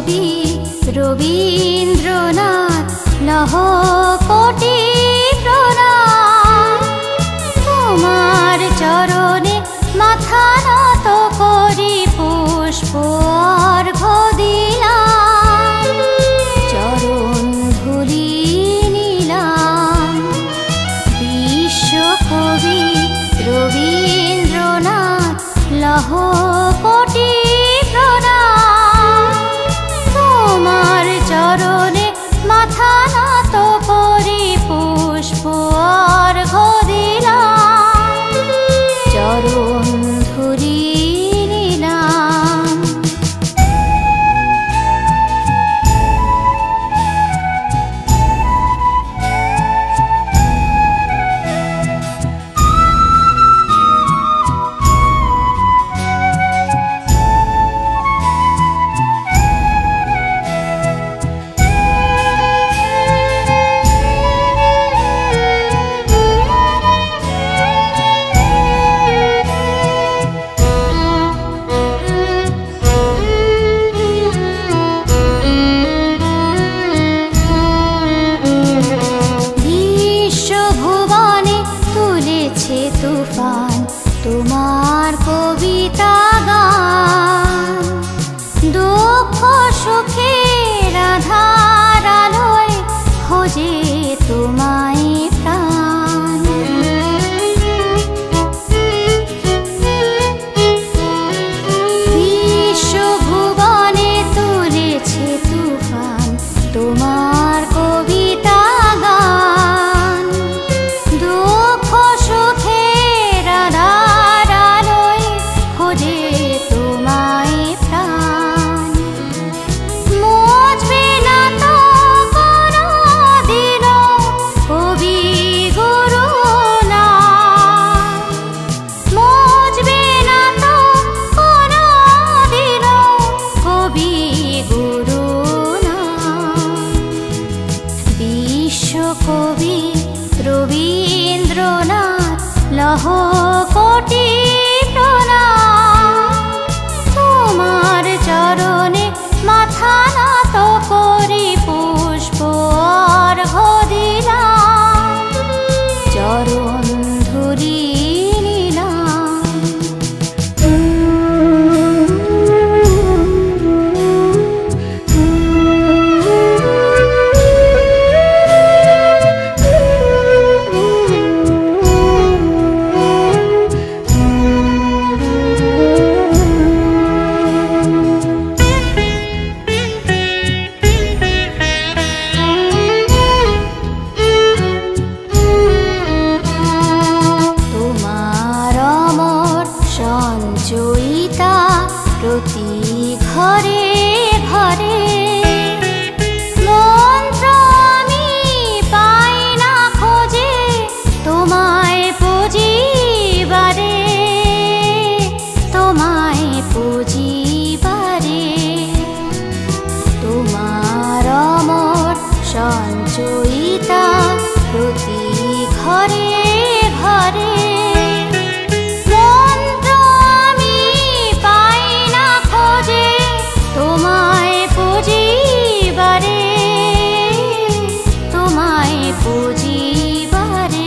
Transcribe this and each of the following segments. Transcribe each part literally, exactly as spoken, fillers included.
বিশ্বকবি রবীন্দ্রনাথ লহ কোটি প্রণাম। তোমার চরণে মাথা নত করি পুষ্প অর্ঘ্য দিলাম, চরণ ধুলি নিলাম। বিশ্বকবি রবীন্দ্রনাথ লহ কোটি প্রণাম। তোমার চরণে মাথা নত করি পুষ্প অর্ঘ্য দিলাম, চরণ ধুলি নিলাম। তুফান তোমার কবিতা গান, দুঃখ সুখের আধার আলোয় খোঁজে তোমায় প্রাণ। বিশ্বভুবনে তুলেছে তুফান তোমার কবিতা গান, দুঃখ সুখের আধার আলোয় খোঁজে তোমায় প্রাণ। মুছবে না তো কোনো দিনও কবি গুরু নাম, মুছবে না তো কোনো দিনও কবি গুরু নাম। বিশ্বকবি রবীন্দ্রনাথ লহ কোটি প্রণাম। তোমার চরণে মাথা নত করি পুষ্প অর্ঘ্য দিলাম, চরণ ধুলি নিলাম। সঞ্চয়িতা প্রতি ঘরে ঘরে, মন্ত্র আমি পাই না খোঁজে তোমায় পুজিবারে, তোমায় পুজিবারে। তোমার অমর সঞ্চয়িতা প্রতি ঘরে ঘরে, তোমায় পুজিবারে, তোমায় পুজিবারে।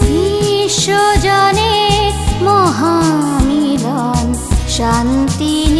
বিশ্বজনে মহামিলন শান্তি